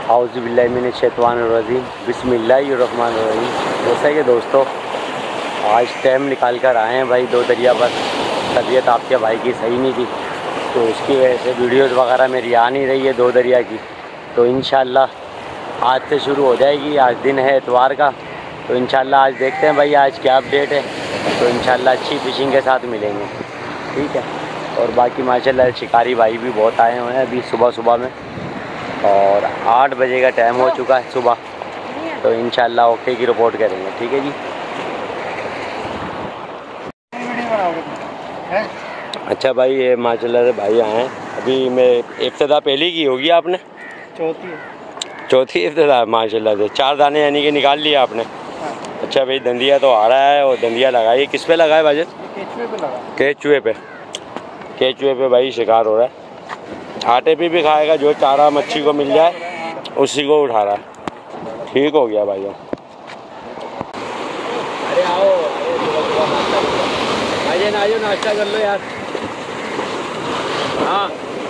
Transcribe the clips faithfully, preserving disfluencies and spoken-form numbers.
औज़ुबिल्लाहिमिनश्शैतानिर्रजीम बिस्मिल्लाहिर्रहमानिर्रहीम। जैसा कि दोस्तों आज टाइम निकाल कर आए हैं भाई दो दरिया पर। तबीयत आपके भाई की सही नहीं थी तो उसकी वजह से वीडियोज़ वगैरह मेरी आ नहीं रही है दो दरिया की। तो इंशाअल्लाह आज से शुरू हो जाएगी। आज दिन है इतवार का, तो इंशाअल्लाह आज देखते हैं भाई आज क्या अपडेट है। तो इंशाअल्लाह अच्छी फिशिंग के साथ मिलेंगे, ठीक है। और बाकी माशाल्लाह शिकारी भाई भी बहुत आए हुए हैं अभी सुबह सुबह में, और आठ बजे का टाइम हो चुका है सुबह। तो इंशाअल्लाह ओके की रिपोर्ट करेंगे, ठीक है जी। अच्छा भाई, ये माशाल्लाह से भाई आए हैं अभी। मैं इब्तिदा पहली की होगी आपने? चौथी चौथी इब्तिदा माशाल्लाह से। चार दाने यानी कि निकाल लिए आपने? हाँ। अच्छा भाई, दंदिया तो आ रहा है और दंदिया लगाइए। किस पे लगाए भाई? केचुए पे लगा। केचुए पे केचुए पे भाई शिकार हो रहा है। आटे पे भी खाएगा, जो चारा मच्छी को मिल जाए उसी को उठा रहा है। ठीक हो गया भाई। अरे आओ भाईजान, आ जाओ नाश्ता कर लो यार। हाँ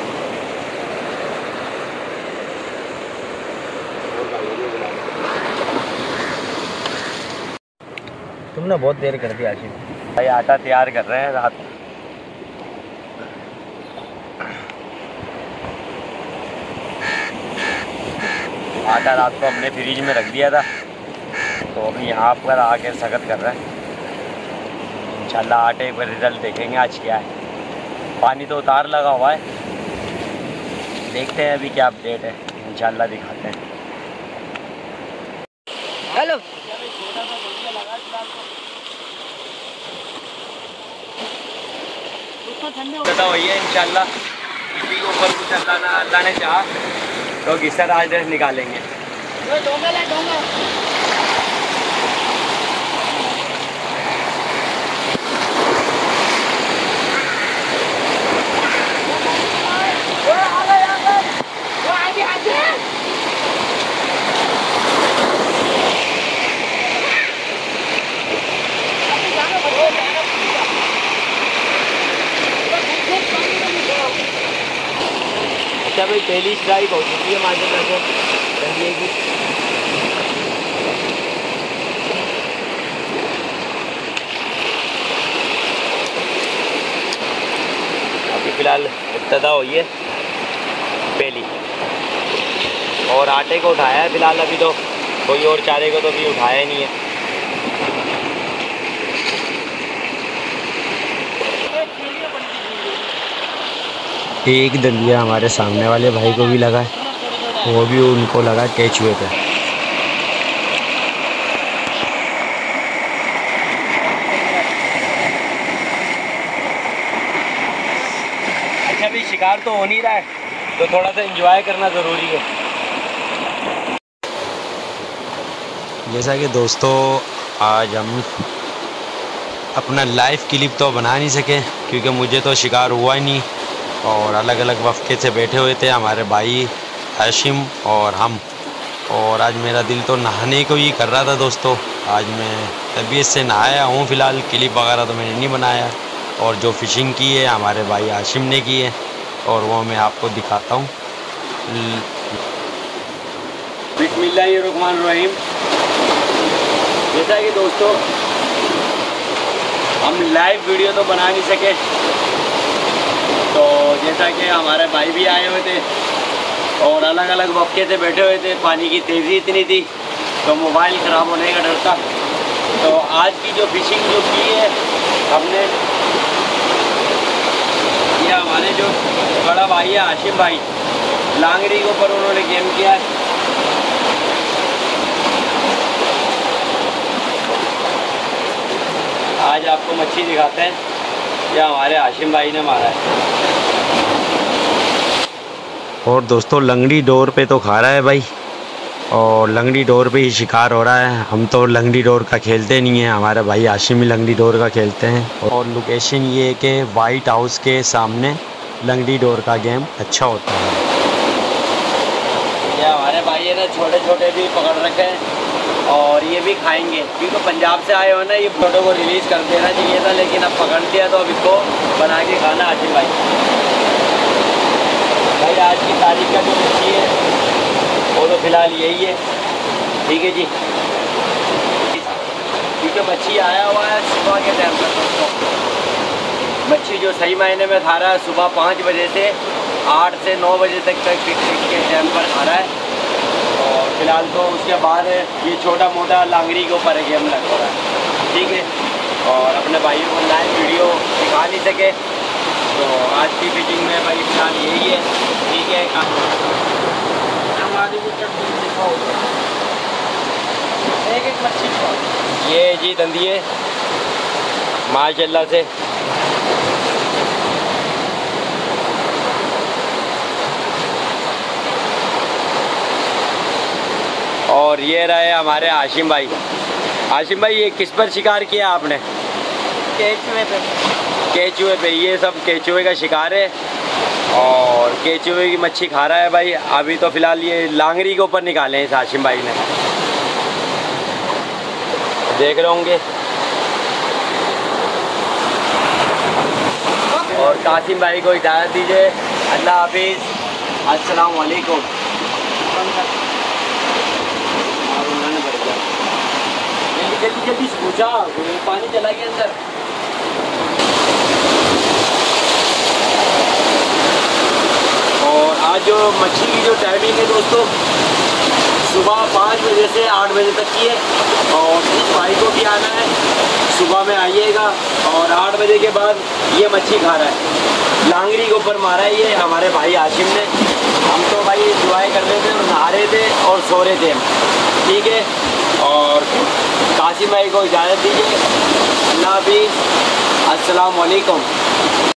तुमने बहुत देर कर दी आशिम भाई। आटा तैयार कर रहे हैं रात। आटा रात को हमने फ्रिज में रख दिया था, तो अभी यहाँ पर आके सख्त कर रहे हैं। इंशाल्लाह आटे पर रिजल्ट देखेंगे आज क्या है। पानी तो उतार लगा हुआ है, देखते हैं अभी क्या अपडेट है। इंशाल्लाह दिखाते हैं। हेलो पता वही है इंशाल्लाह। किसी के ऊपर कुछ अल्लाह ना अल्लाह ने चाहा तो घिसर आज निकालेंगे। अच्छा भाई, पहली स्ट्राइक हो चुकी है माशाल्लाह से दंदिये की। अभी फ़िलहाल इब्तिदा हुई है पहली, और आटे को उठाया है फ़िलहाल। अभी तो कोई और चारे को तो अभी उठाया नहीं है। एक दंदिया हमारे सामने वाले भाई को भी लगा है, वो भी उनको लगा केचुए पे। अच्छा भाई, शिकार तो हो नहीं रहा है तो थोड़ा सा एंजॉय करना ज़रूरी है। जैसा कि दोस्तों आज हम अपना लाइव क्लिप तो बना नहीं सके क्योंकि मुझे तो शिकार हुआ ही नहीं, और अलग अलग वफ़के से बैठे हुए थे हमारे भाई हाशिम और हम। और आज मेरा दिल तो नहाने को ही कर रहा था दोस्तों। आज मैं तबीयत से नहाया हूँ फ़िलहाल। क्लिप वगैरह तो मैंने नहीं बनाया, और जो फ़िशिंग की है हमारे भाई हाशिम ने की है, और वो मैं आपको दिखाता हूँ। बिस्मिल्लाहिर्रहमानिर्रहीम। जैसा कि दोस्तों हम लाइव वीडियो तो बना नहीं सके, तो जैसा कि हमारे भाई भी आए हुए थे और अलग अलग वक़्ते से बैठे हुए थे। पानी की तेज़ी इतनी थी तो मोबाइल ख़राब होने का डर था। तो आज की जो फिशिंग जो की है हमने, ये हमारे जो बड़ा भाई है हाशिम भाई, लांगड़ी के ऊपर उन्होंने गेम किया है। आज आपको मच्छी दिखाते हैं, यह हमारे हाशिम भाई ने मारा है। और दोस्तों लंगड़ी डोर पे तो खा रहा है भाई, और लंगड़ी डोर पे ही शिकार हो रहा है। हम तो लंगड़ी डोर का खेलते नहीं है, हमारे भाई हाशिम ही लंगड़ी डोर का खेलते हैं। और लोकेशन ये है कि वाइट हाउस के सामने लंगड़ी डोर का गेम अच्छा होता है। ये हमारे भाई ने छोटे छोटे भी पकड़ रखे हैं और ये भी खाएंगे, क्योंकि पंजाब से आए हो ना। ये फोटो को रिलीज़ कर देना चाहिए था, लेकिन अब पकड़ लिया तो अब इसको बना के खाना हाशिम भाई। भाई आज की तारीख का जो मच्छी है वो तो फ़िलहाल यही है, ठीक है जी। क्योंकि मच्छी आया हुआ है सुबह के टाइम पर दोस्तों। मच्छी जो सही मायने में खा रहा है सुबह पाँच बजे से आठ से नौ बजे तक तक पिकनिक के टाइम पर खा रहा है। और फिलहाल तो उसके बाद ये छोटा मोटा लांगरी के ऊपर गेम लग रहा है, ठीक है। और अपने भाइयों को लाइव वीडियो दिखा नहीं सके तो आज की फिशिंग में भाई फिलहाल यही है, ठीक है। एक एक मच्छी ये जी दंदिए माशाल्लाह से। और ये रहे हमारे हाशिम भाई। हाशिम भाई ये किस पर शिकार किया आपने? केचुए पे। केचुए पे, ये सब केचुए का शिकार है और केचुए की मच्छी खा रहा है भाई। अभी तो फिलहाल ये लांगरी के ऊपर निकाले हैं इस हाशिम भाई ने, देख रहे होंगे। और कासिम भाई को इजाज़त दीजिए, अल्लाह हाफिज़, अस्सलाम वालेकुम। जल्दी जल्दी पूछा, पानी चला गया अंदर। और आज जो मच्छी की जो टाइमिंग है दोस्तों सुबह पाँच बजे से आठ बजे तक की है। और इस भाई को भी आना है, सुबह में आइएगा। और आठ बजे के बाद ये मच्छी खा रहा है, लांगरी के ऊपर मारा है ये हमारे भाई हाशिम ने। हम तो भाई एंजॉय कर रहे थे और नहा रहे थे और सो रहे थे, ठीक है। और कासिम भाई को इजाज़त दीजिए, अल्लाह हाफिज़, अस्सलाम वालेकुम।